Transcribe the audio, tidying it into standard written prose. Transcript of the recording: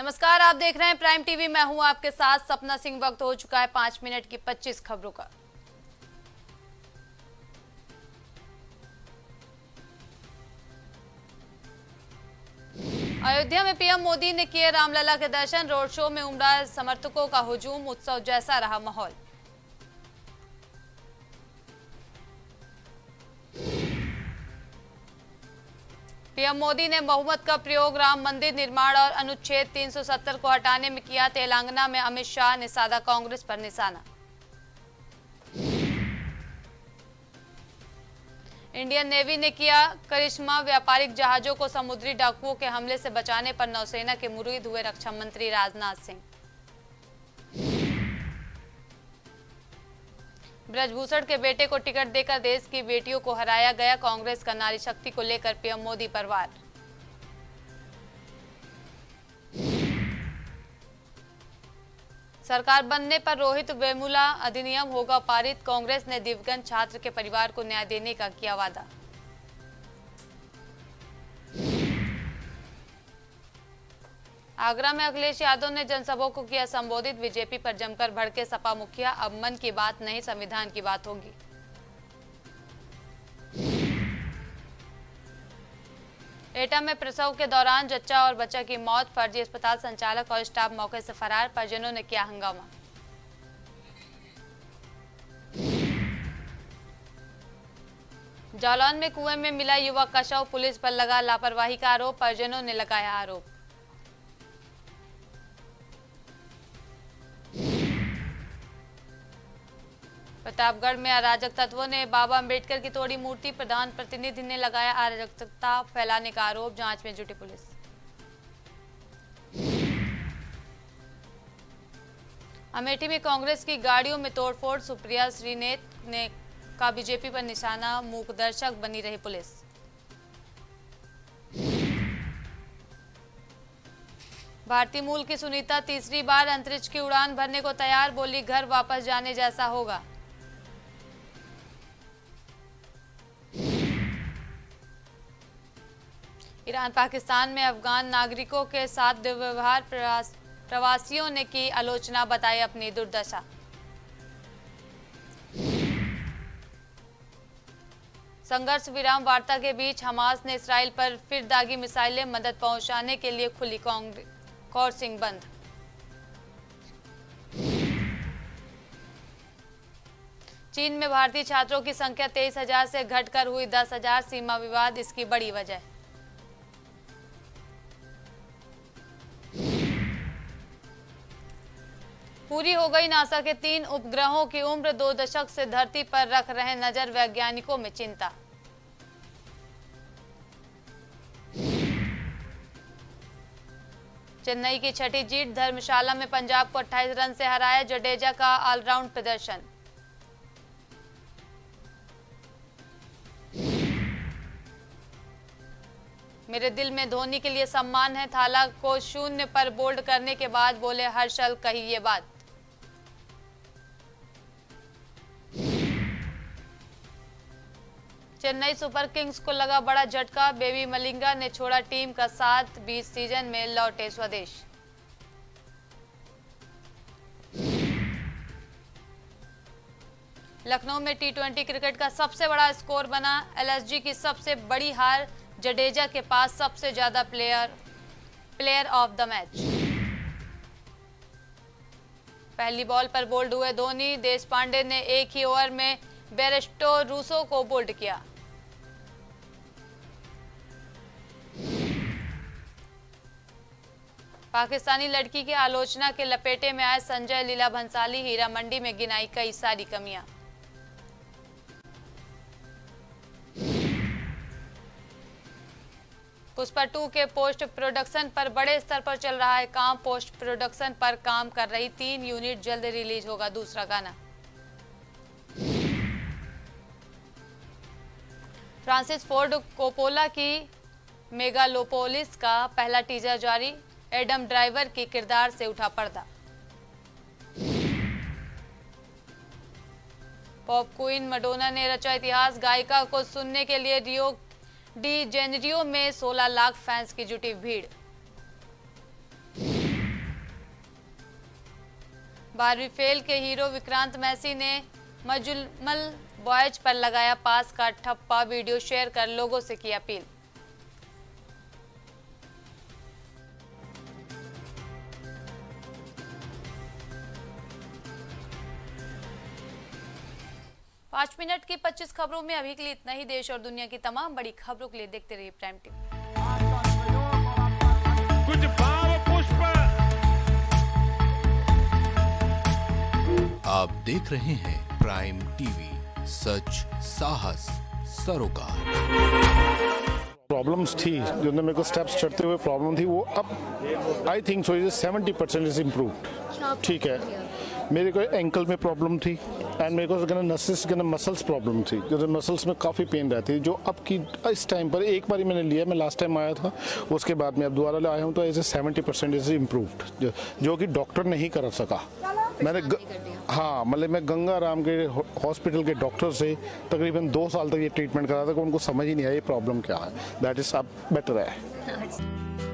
नमस्कार, आप देख रहे हैं प्राइम टीवी। मैं हूं आपके साथ सपना सिंह। वक्त हो चुका है 5 मिनट की 25 खबरों का। अयोध्या में पीएम मोदी ने किए रामलला के दर्शन। रोड शो में उमड़ा समर्थकों का हुजूम। उत्सव जैसा रहा माहौल। पीएम मोदी ने बहुमत का प्रयोग राम मंदिर निर्माण और अनुच्छेद 370 को हटाने में किया। तेलंगाना में अमित शाह ने साधा कांग्रेस पर निशाना। इंडियन नेवी ने किया करिश्मा। व्यापारिक जहाजों को समुद्री डाकुओं के हमले से बचाने पर नौसेना के मुरीद हुए रक्षा मंत्री राजनाथ सिंह। ब्रजभूषण के बेटे को टिकट देकर देश की बेटियों को हराया गया। कांग्रेस का नारी शक्ति को लेकर पीएम मोदी पर वार। सरकार बनने पर रोहित वेमुला अधिनियम होगा पारित। कांग्रेस ने दिव्यांग छात्र के परिवार को न्याय देने का किया वादा। आगरा में अखिलेश यादव ने जनसभा को किया संबोधित। बीजेपी पर जमकर भड़के सपा मुखिया। अब मन की बात नहीं, संविधान की बात होगी। एटा में प्रसव के दौरान जच्चा और बच्चा की मौत। फर्जी अस्पताल संचालक और स्टाफ मौके से फरार। परिजनों ने किया हंगामा। जालौन में कुएं में मिला युवक का शव। पुलिस पर लगा लापरवाही का आरोप। परिजनों ने लगाया आरोप। प्रतापगढ़ में अराजक तत्वों ने बाबा अंबेडकर की तोड़ी मूर्ति। प्रधान प्रतिनिधि ने लगाया अराजकता फैलाने का आरोप। जांच में जुटी पुलिस। अमेठी में कांग्रेस की गाड़ियों में तोड़फोड़। सुप्रिया श्रीनेत ने का बीजेपी पर निशाना। मूकदर्शक बनी रही पुलिस। भारतीय मूल की सुनीता तीसरी बार अंतरिक्ष की उड़ान भरने को तैयार। बोली, घर वापस जाने जैसा होगा। ईरान पाकिस्तान में अफगान नागरिकों के साथ दुर्व्यवहार। प्रवासियों ने की आलोचना। बताई अपनी दुर्दशा। संघर्ष विराम वार्ता के बीच हमास ने इसराइल पर फिर दागी मिसाइलें। मदद पहुंचाने के लिए खुली क्रॉसिंग बंद। चीन में भारतीय छात्रों की संख्या 23,000 से घटकर हुई 10,000। सीमा विवाद इसकी बड़ी वजह। पूरी हो गई नासा के 3 उपग्रहों की उम्र। 2 दशक से धरती पर रख रहे नजर। वैज्ञानिकों में चिंता। चेन्नई की छठी जीत। धर्मशाला में पंजाब को 28 रन से हराया। जडेजा का ऑलराउंड प्रदर्शन। मेरे दिल में धोनी के लिए सम्मान है। थाला को 0 पर बोल्ड करने के बाद बोले हर्षल कही ये बात। चेन्नई सुपर किंग्स को लगा बड़ा झटका। बेबी मलिंगा ने छोड़ा टीम का साथ। 20 सीजन में लौटे स्वदेश। लखनऊ में T20 क्रिकेट का सबसे बड़ा स्कोर बना। एलएसजी की सबसे बड़ी हार। जडेजा के पास सबसे ज्यादा प्लेयर ऑफ द मैच। पहली बॉल पर बोल्ड हुए धोनी। देशपांडे ने एक ही ओवर में बेरेस्टो रूसो को बोल्ड किया। पाकिस्तानी लड़की की आलोचना के लपेटे में आए संजय लीला भंसाली। हीरा मंडी में गिनाई कई सारी कमियां। पुष्पा 2 के पोस्ट प्रोडक्शन पर बड़े स्तर पर चल रहा है काम। पोस्ट प्रोडक्शन पर काम कर रही 3 यूनिट। जल्द रिलीज होगा दूसरा गाना। फ्रांसिस फोर्ड कोपोला की मेगालोपोलिस का पहला टीजर जारी। एडम ड्राइवर की किरदार से उठा पर्दा। पॉप क्वीन मडोना ने रचा इतिहास। गायिका को सुनने के लिए रियो डी जेनेरियो में 16 लाख फैंस की जुटी भीड़। 12वीं फेल के हीरो विक्रांत मैसी ने मजुलमल बॉयज पर लगाया पास का ठप्पा। वीडियो शेयर कर लोगों से की अपील। पाँच मिनट की 25 खबरों में अभी के लिए इतना ही। देश और दुनिया की तमाम बड़ी खबरों के लिए देखते रहिए प्राइम टीवी। कुछ भाव पुष्प। आप देख रहे हैं प्राइम टीवी, सच साहस सरोकार। प्रॉब्लम्स थी जो मेरे को स्टेप्स चढ़ते हुए प्रॉब्लम थी, वो अब I think so 70% is improved. ठीक है, मेरे को एंकल में प्रॉब्लम थी एंड मेरे को नसेस मसल्स प्रॉब्लम थी, जो मसल्स में काफ़ी पेन रहती है, जो अब की इस टाइम पर एक बार ही मैंने लिया। मैं लास्ट टाइम आया था, उसके बाद मैं अब दोबारा आया हूँ, तो ऐसे 70% इज इम्प्रूव्ड, जो कि डॉक्टर नहीं कर सका। मैंने हाँ, मतलब मैं गंगा राम के हॉस्पिटल के डॉक्टर से तकरीबन 2 साल तक ये ट्रीटमेंट करा था, कि उनको समझ ही नहीं आया ये प्रॉब्लम क्या है। दैट इज अब बेटर है।